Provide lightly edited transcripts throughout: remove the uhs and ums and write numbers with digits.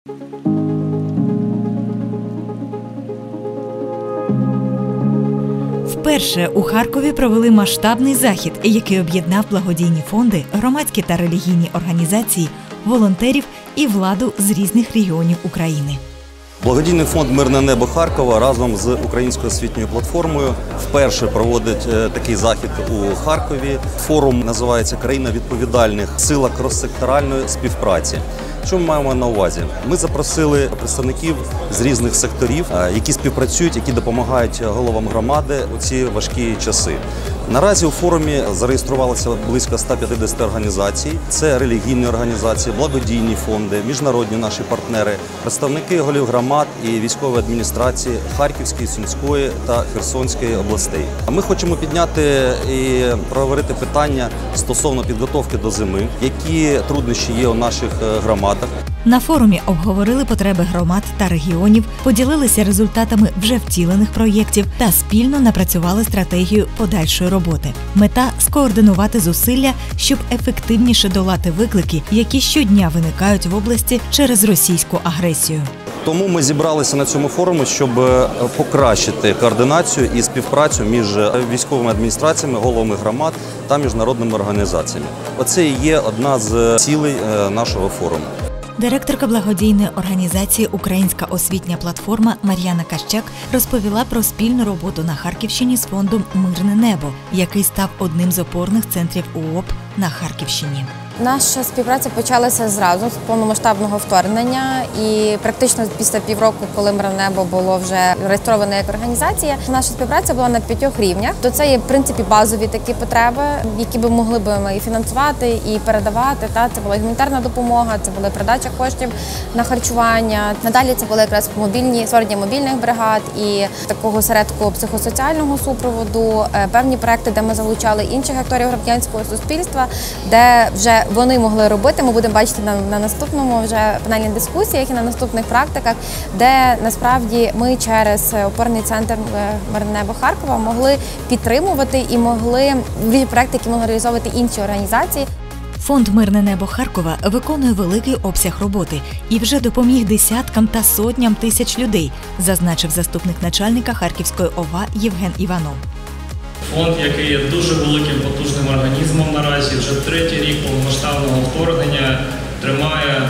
Вперше у Харкові провели масштабний захід, який об'єднав благодійні фонди, громадські та релігійні організації, волонтерів і владу з різних регіонів України. Благодійний фонд «Мирне небо Харкова» разом з Українською освітньою платформою вперше проводить такий захід у Харкові. Форум називається «Країна відповідальних. Сила кроссекторальної співпраці». Що ми маємо на увазі? Ми запросили представників з різних секторів, які співпрацюють, які допомагають головам громади у ці важкі часи. Наразі у форумі зареєструвалося близько 150 організацій. Це релігійні організації, благодійні фонди, міжнародні наші партнери, представники голів громад і військової адміністрації Харківської, Сумської та Херсонської областей. Ми хочемо підняти і проговорити питання стосовно підготовки до зими, які труднощі є у наших громадах. На форумі обговорили потреби громад та регіонів, поділилися результатами вже втілених проєктів та спільно напрацювали стратегію подальшої роботи. Мета – скоординувати зусилля, щоб ефективніше долати виклики, які щодня виникають в області через російську агресію. Тому ми зібралися на цьому форумі, щоб покращити координацію і співпрацю між військовими адміністраціями, головами громад та міжнародними організаціями. Оце і є одна з цілей нашого форуму. Директорка благодійної організації «Українська освітня платформа» Мар'яна Кащак розповіла про спільну роботу на Харківщині з фондом «Мирне небо», який став одним з опорних центрів УОП на Харківщині. Наша співпраця почалася зразу з повномасштабного вторгнення і практично після півроку, коли «Мирне небо» було вже реєстроване як організація, наша співпраця була на 5 рівнях. То це є, в принципі, базові такі потреби, які би могли б ми і фінансувати, і передавати. Це була гуманітарна допомога, це була передача коштів на харчування. Надалі це були якраз створення мобільних бригад і такого осередку психосоціального супроводу, певні проекти, де ми залучали інших акторів громадянського суспільства, де вже вони могли робити. Ми будемо бачити на наступному вже панельних дискусіях і на наступних практиках, де насправді ми через опорний центр «Мирне небо Харкова» могли підтримувати і могли проекти, які могли реалізовувати інші організації. Фонд «Мирне небо Харкова» виконує великий обсяг роботи і вже допоміг десяткам та сотням тисяч людей, зазначив заступник начальника Харківської ОВА Євген Іванов. Фонд, який є дуже великим, потужним організмом наразі, вже 3-й рік повномасштабного вторгнення тримає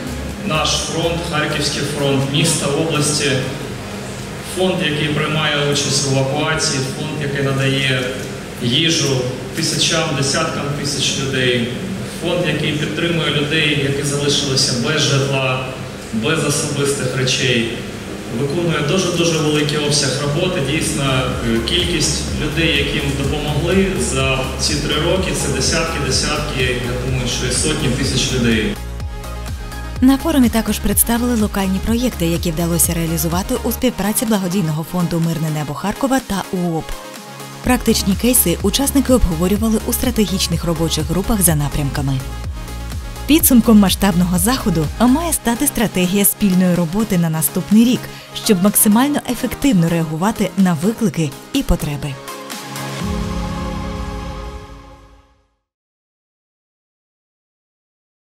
наш фронт, Харківський фронт міста, області. Фонд, який приймає участь в евакуації, фонд, який надає їжу тисячам, десяткам тисяч людей. Фонд, який підтримує людей, які залишилися без житла, без особистих речей. Виконує дуже великий обсяг роботи. Дійсно, кількість людей, яким допомогли за ці 3 роки, це десятки, я думаю, що і сотні тисяч людей. На форумі також представили локальні проєкти, які вдалося реалізувати у співпраці благодійного фонду «Мирне небо Харкова» та УОП. Практичні кейси учасники обговорювали у стратегічних робочих групах за напрямками. Підсумком масштабного заходу має стати стратегія спільної роботи на наступний рік, щоб максимально ефективно реагувати на виклики і потреби.